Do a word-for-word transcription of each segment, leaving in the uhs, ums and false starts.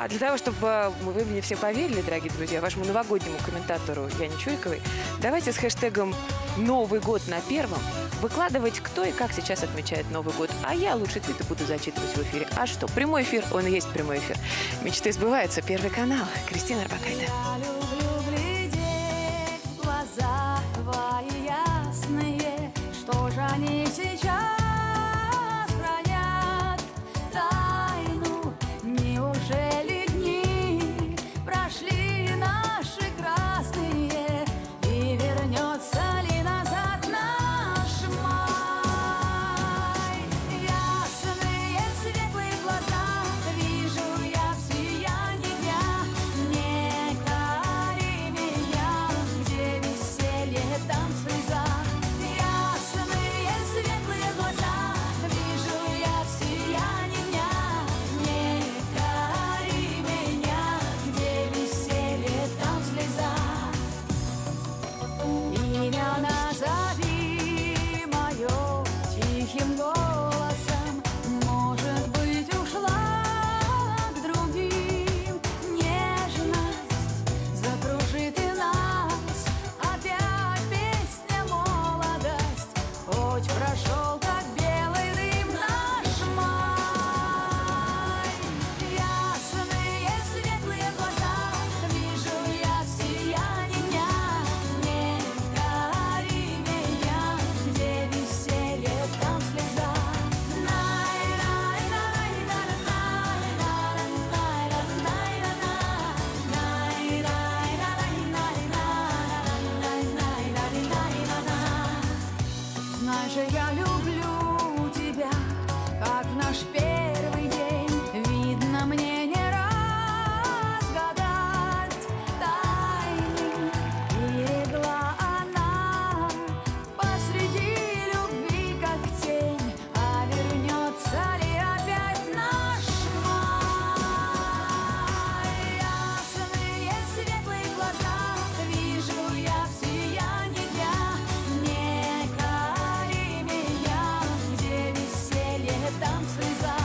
А для того, чтобы вы мне все поверили, дорогие друзья, вашему новогоднему комментатору Яне Чуриковой, давайте с хэштегом «Новый год на первом» выкладывать, кто и как сейчас отмечает Новый год. А я лучше твиты буду зачитывать в эфире. А что? Прямой эфир, он и есть прямой эфир. Мечты сбываются. Первый канал. Кристина Орбакайте. Я люблю глядеть в глаза твои ясные, что же они сейчас хранят тайну. Неужели дни прошли наши красные, и вернется ли назад наш май? Ясные светлые глаза вижу я в сиянии дня. Не кори меня, где веселье, там слеза. Ясные светлые глаза вижу я в сиянии дня. Не кори меня, где веселье, там слеза. Имя назови мое тихим голосом, может быть, ушла к другим. Нежность закружит и нас, опять песня молодость, хоть прошел как белый дым наш май. Ясные светлые глаза вижу я в сиянии дня. Не кори меня, где веселье, там слеза. Знай же, я люблю тебя, как наш первый день. Видно, мне не разгадать тайны. И легла она посреди любви, как тень. А вернется ли опять наш май? Ясные светлые глаза вижу я в сиянии дня. Не кори меня, где веселье, там слеза.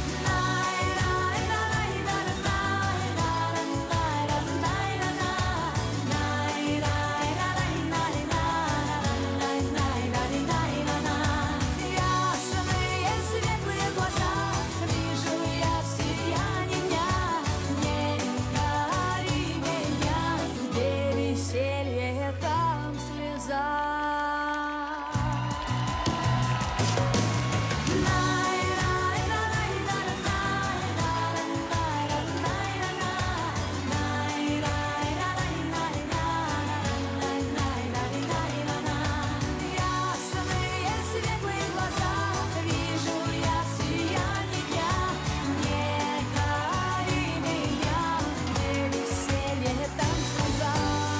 Ясные светлые глаза вижу я в сиянии дня. Не кори меня, где веселье, там слеза. Ясные светлые глаза вижу я в сиянии дня. Не кори меня, где веселье, там слеза.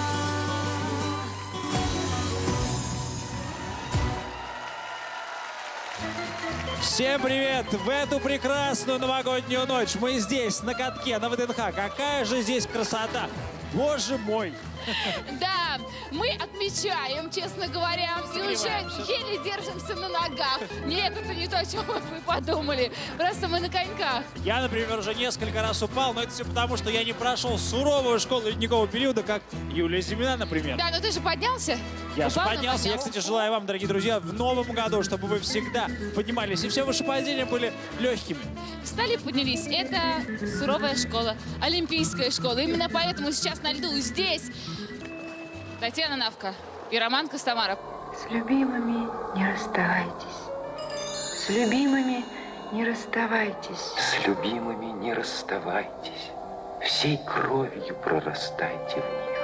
Всем привет! В эту прекрасную новогоднюю ночь мы здесь, на катке, на ВДНХ. Какая же здесь красота! Боже мой! Да, мы отмечаем, честно говоря, и уже еле держимся на ногах. Нет, это не то, о чем вы подумали. Просто мы на коньках. Я, например, уже несколько раз упал, но это все потому, что я не прошел суровую школу ледникового периода, как Юлия Зимина, например. Да, но ты же поднялся. Я же Упал, но поднялся. Я, поднялся. кстати, желаю вам, дорогие друзья, в новом году, чтобы вы всегда поднимались, и все ваши падения были легкими. Встали, поднялись. Это суровая школа, олимпийская школа. Именно поэтому сейчас на льду здесь Татьяна Навка и Роман Костомаров. С любимыми не расставайтесь. С любимыми не расставайтесь. С любимыми не расставайтесь, всей кровью прорастайте в них.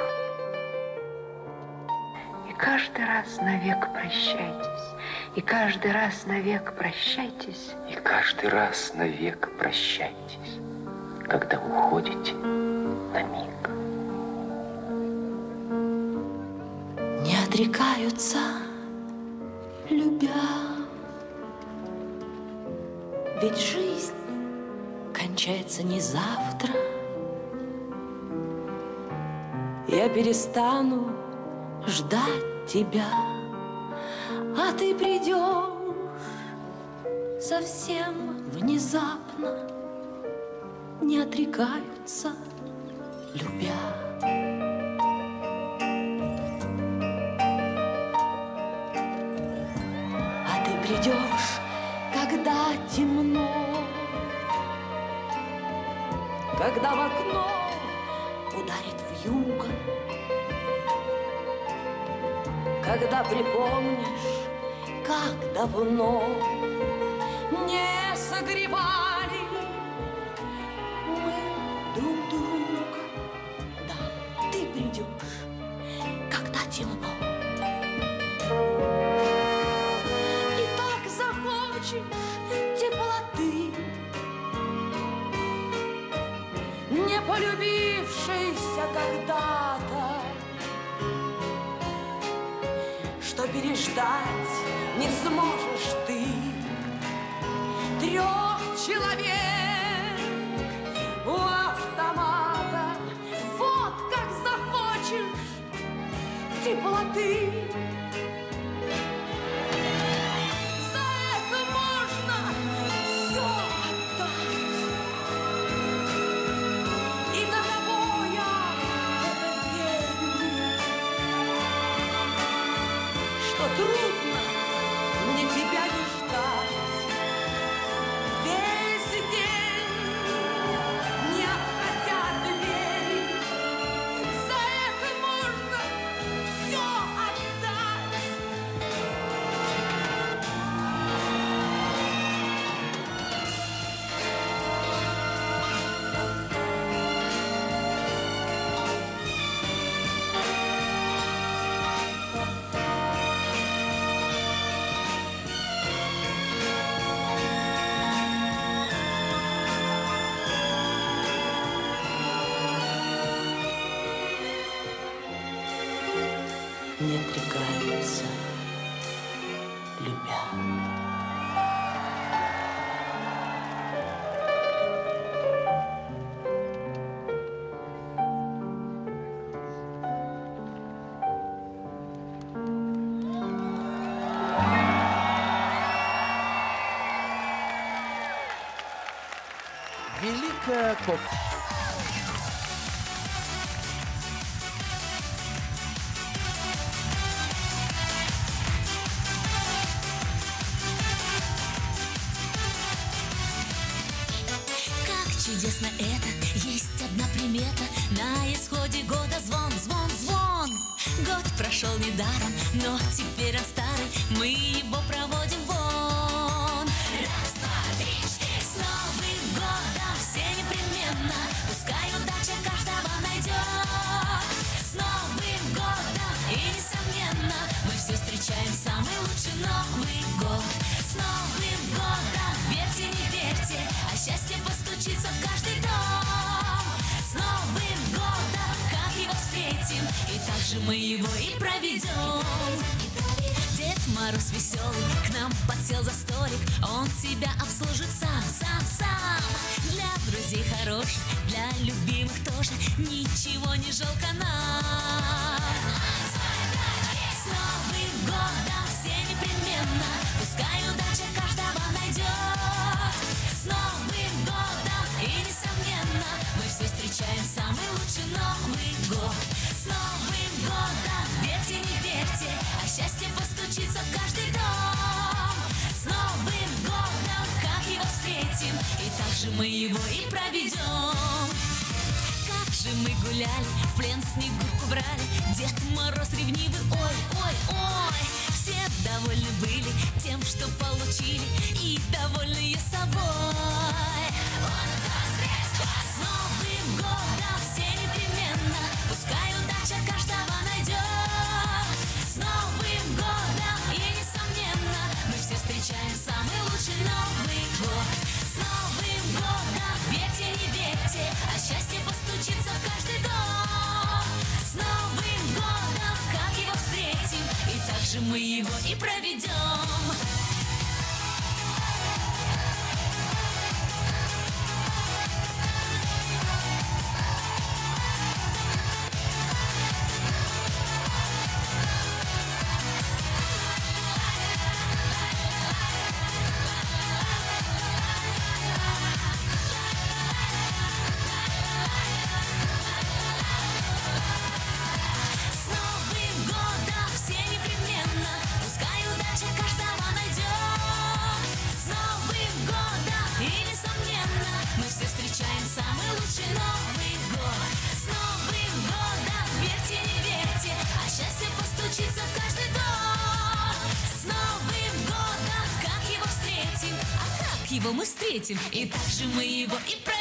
И каждый раз навек прощайтесь. И каждый раз навек прощайтесь. И каждый раз навек прощайтесь, когда уходите на миг. Не отрекаются, любя, ведь жизнь кончается не завтра. Я перестану ждать тебя, а ты придешь совсем внезапно. не отрекаются, любя. А ты придешь, когда темно, когда в окно ударит вьюга, когда припомнишь, как давно не согревали мы друг друга. Да, ты придешь, когда темно, и так захочешь теплоты, не полюбившейся когда-то, что переждать не сможешь ты. Трех человек у автомата, вот как захочешь теплоты. За это можно все отдать. И до того я в это верю, что трудно мне тебя не ждать. Весь день, не отходя от двери, за это можно все отдать. Не отрекаются, любя. Великая коп. Чудесно это, есть одна примета. На исходе года звон, звон, звон. Год прошел недаром, но теперь он старый, мы его проводим вон. Раз, два, три, четыре. С Новым годом все непременно, пускай удача каждого найдет. С Новым годом и несомненно, мы все встречаем самый лучший Новый год. С Новым годом, верьте, не верьте, а счастье постучится в каждый дом. С Новым годом, как его встретим, и так же мы его и проведем. Дед Мороз веселый к нам подсел за столик, он тебя обслужит сам, сам, сам. Для друзей хороших, для любимых тоже, ничего не жалко нам. С Новым годом все непременно, пускай удача каждого найдет. С Новым годом и несомненно, мы все встречаем самый лучший Новый год. С Новым годом, верьте, не верьте, а счастье постучится в каждый дом. С Новым годом, как его встретим, и так же мы его и проведем. Как же мы гуляли, в плен снегурку брали, Дед Мороз ревнивый, ой, ой, ой. Все довольны были тем, что получили, и довольные собой. С Новым годом все непременно, пускай удача каждого найдет. С Новым годом и несомненно, мы все встречаем самый лучший Новый год. С Новым годом, верьте, не верьте, а счастье постучится в каждый дом. С Новым годом, как его встретим, и так же мы его и проведем. его мы встретим, и также мы его и